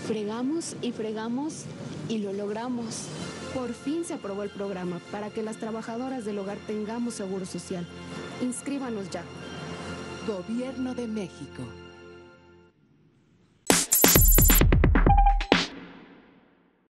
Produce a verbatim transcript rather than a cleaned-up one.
Fregamos y fregamos y lo logramos. Por fin se aprobó el programa para que las trabajadoras del hogar tengamos seguro social. Inscríbanos ya. Gobierno de México.